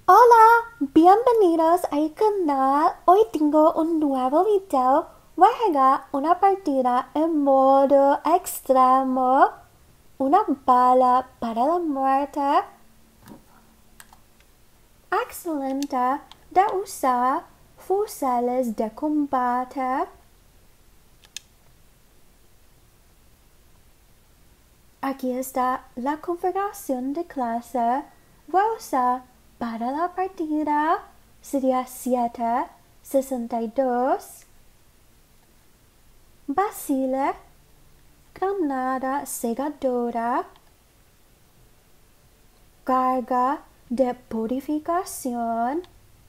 Hola, bienvenidos al canal. Hoy tengo un nuevo video. Voy a jugar una partida en modo extremo. Una bala para la muerte. Excelente de usar fusiles de combate. Aquí está la configuración de clase. Voy a usar para la partida sería 762. Basile, granada segadora, carga de purificación,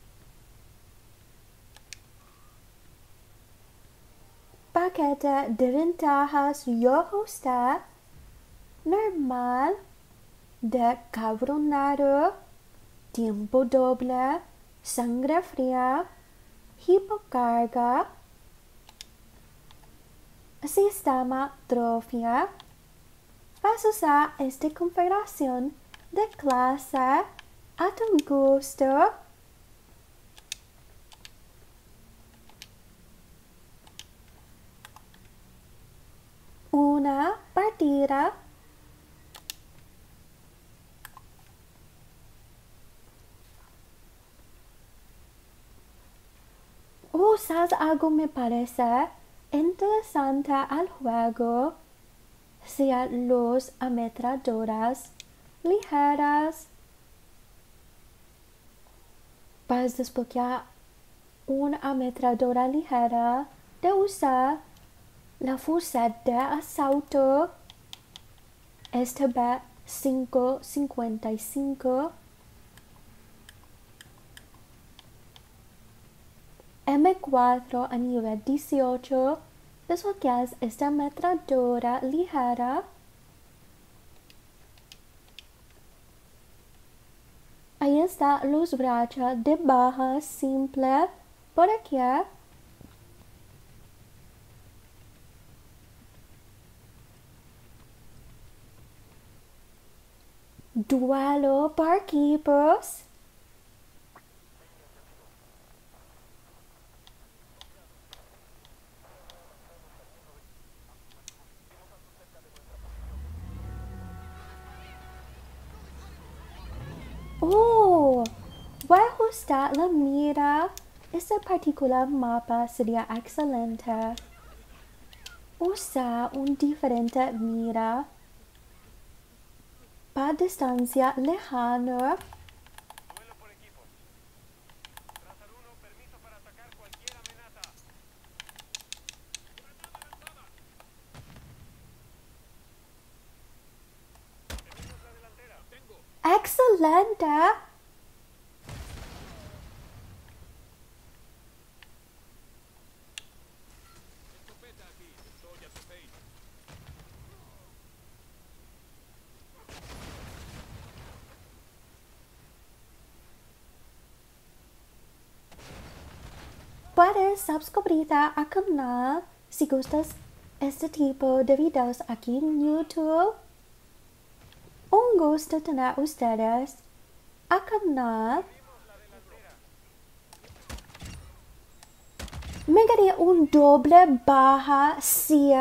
paquete de ventajas yo ajusté, normal, de cabronado, tiempo doble, sangre fría, hipocarga, sistema trofea. Vas a usar esta configuración de clase a tu gusto. Una partida. ¿Sabes algo me parece interesante al juego? Sean los ametralladoras ligeras. Vas a desbloquear una ametralladora ligera de usar la fusil de asalto. Esta vez 5.55. M4 a nivel 18. Desbloqueas esta ametralladora ligera. Ahí están los brachas de bajas simple. Por aquí. Duelo por equipos. Voy a ajustar la mira. Este particular mapa sería excelente. Usa un diferente mira para distancia lejana. ¡Excelente! Puedes suscribirte al canal si gustas este tipo de videos aquí en YouTube. Un gusto tener ustedes al canal. Me daría un doble baja si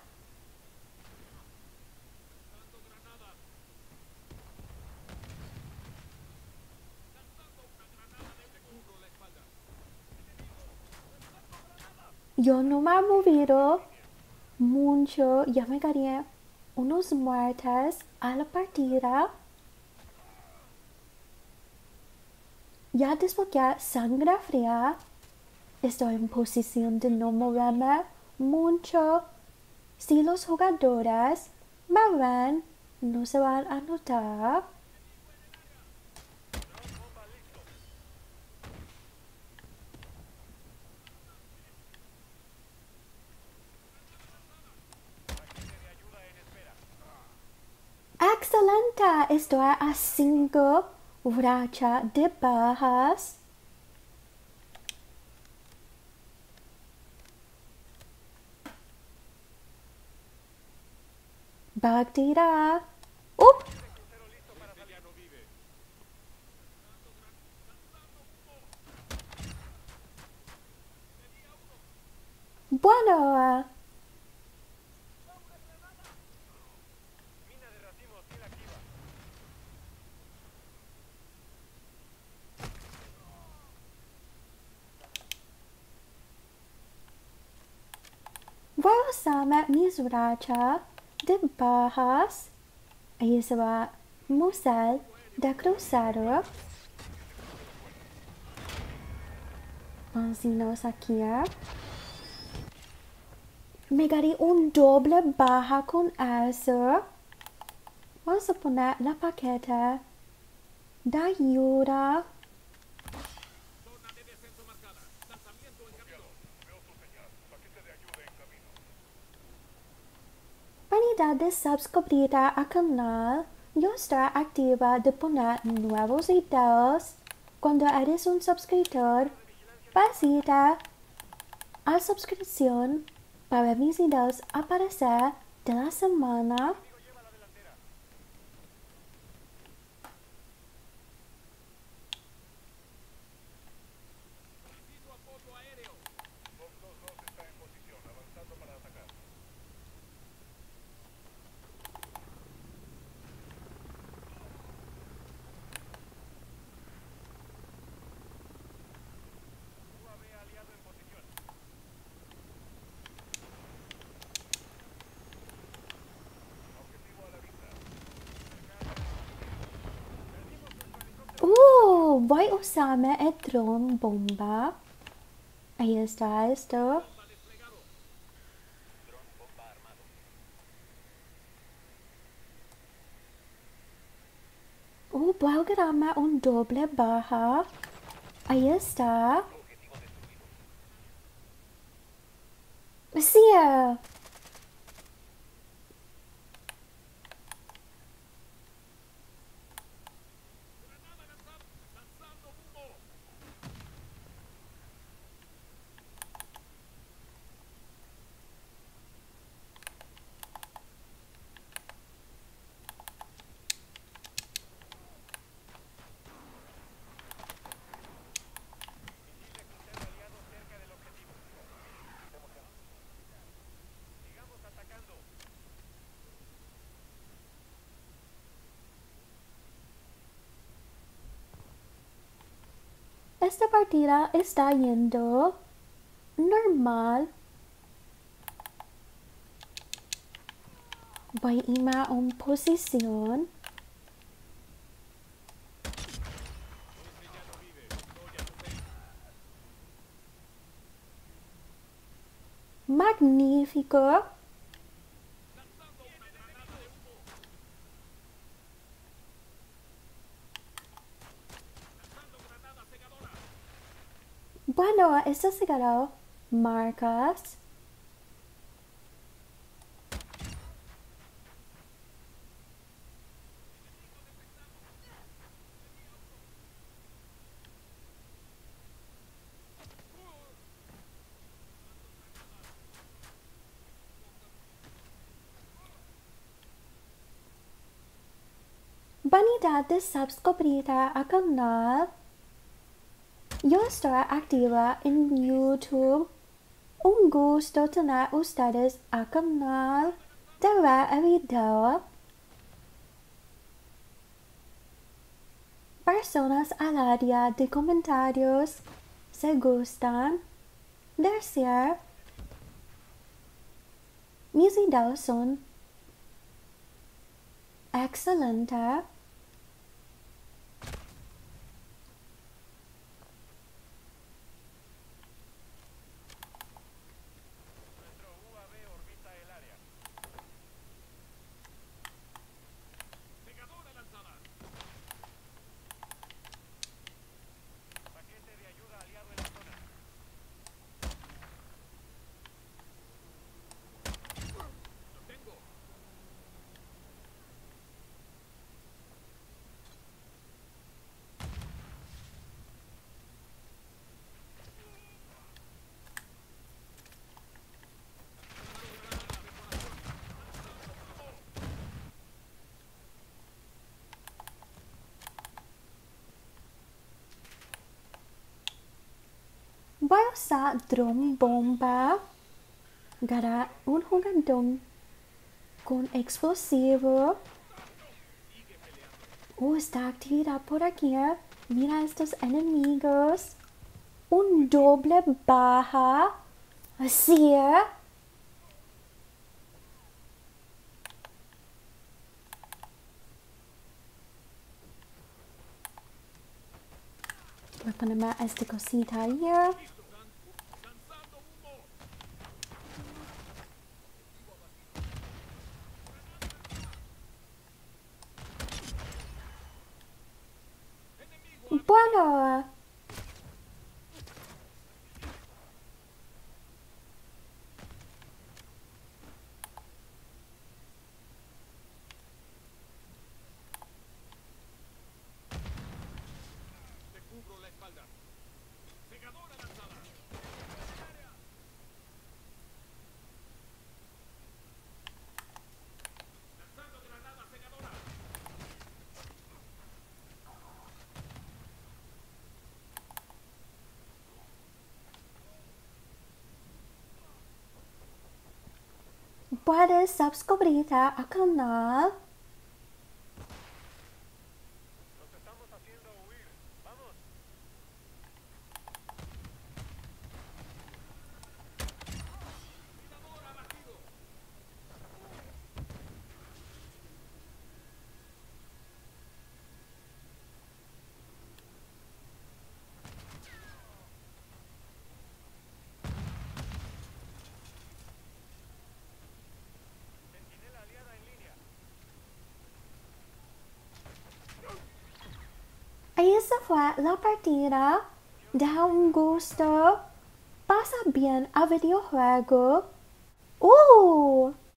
yo no me he movido mucho. Ya me daría unos muertes a la partida. Ya desbloquear sangre fría. Estoy en posición de no moverme mucho. Si los jugadores me ven, no se van a notar. ¡Excelente! Estoy a 5 racha de bajas. Partida. Bueno, voy a usar mis rachas de bajas. Ahí se va musel de cruzado. Ponemos aquí. Me gané un doble baja con eso. Vamos a poner la paqueta de ayuda. Vanidad de suscribirte al canal. Yo estaré activa de poner nuevos videos. Cuando eres un suscriptor, visita a suscripción para mis videos aparecer de la semana. Voy a usarme el dron bomba. Ahí está esto. Voy a grabarme un doble baja. Ahí está. Sí. Esta partida está yendo normal. Voy a irme a una posición. Magnífico. Bueno, esto se ganó marcas. Vanidad de suscribirte al canal. Yo estoy activa en YouTube. Un gusto tener ustedes al canal de ver el video. Personas al área de comentarios se gustan decir mis videos son excelentes. Voy a usar dron bomba. Gana un jugador con explosivo. Está actividad por aquí. Mira estos enemigos. Un doble baja. Así. Voy a ponerme esta cosita ahí. Bueno. Puedes suscribirte al canal. Esa fue la partida. Da un gusto. Pasa bien al videojuego.